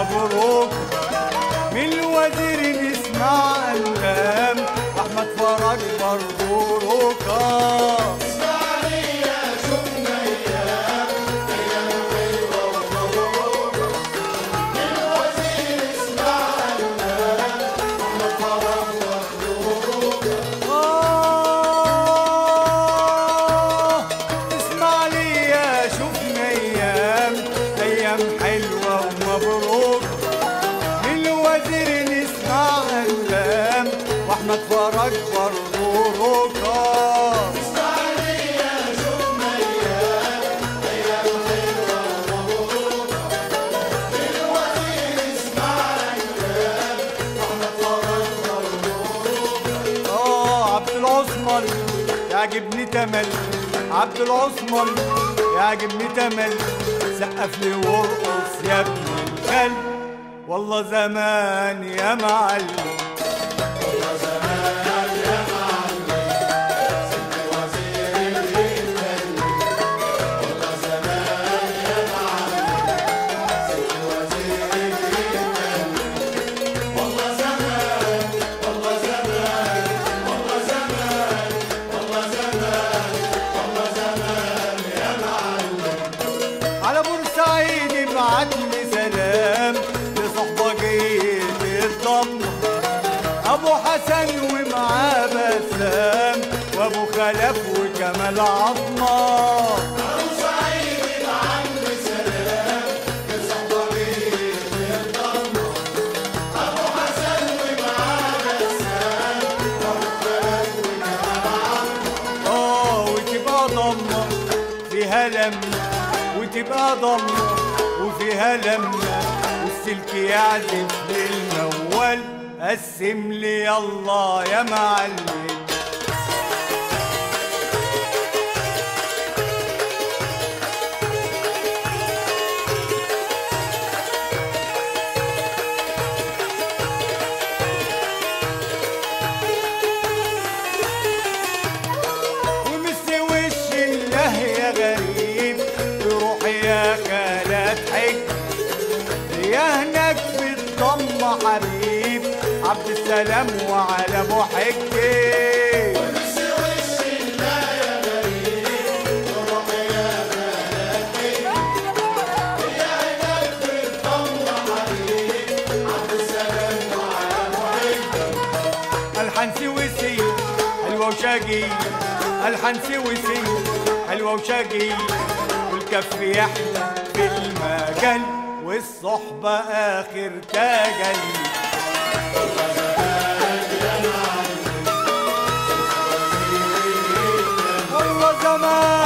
ومبروك. من الوزير نسمع أنغام أحمد فرج برضو ركاص. اسماعيلية شفنا أيام حلوة ومبروك. من الوزير اسمع أنغام أحمد فرج برضو ركاص. اسماعيلية شفنا أيام حلوة ومبروك. من الوزير نسمع أنغام وأحمد فرج برضو ركاص. اسماعيلية شفنا أيام حلوة ومبروك. من الوزير اسمع أنغام أحمد فرج برضو ركاص. عبد العثمان يعجبني تمل، عبد العثمان يعجبني تمل، سقف لي وارقص يا ابن الخل. والله زمان يا معلم، والله زمان يا معلم، ست الوزير اللي يتكلم. والله زمان يا معلم، ست الوزير اللي يتكلم. والله زمان، والله زمان، والله زمان، والله زمان، والله زمان يا معلم. على بورسعيد ابعت لي سلام لصحبة جيت الضمة، أبو حسن ومعاه بسام وأبو خلف وجمال عظمة. أبو سعيد العم سلام لصحبة جيت الضمة، أبو حسن ومعاه بسام وأبو خلف وجمال عظمة. وتبقى ضمة فيها لمة، وتبقى ضمة وفيها لمة، والسلك يعزف للموال. قسم لي يلا يا معلم. ومسي وش الله يا غريب، روحي يا خالات حج، يا هناك في الضمة حبيب عبد السلام وعلى ابو حجي. ومسي وش الله يا غريب، روحي يا خالات حج، يا هناك في الضمة حبيب عبد السلام وعلى ابو حجي. الحنسي وسي حلوة وشاقي، الحنسي وسي حلوة وشاقي، والكف يحلى في المجال، والصحبة آخر تجل. والله زمان يا معلم، والله زمان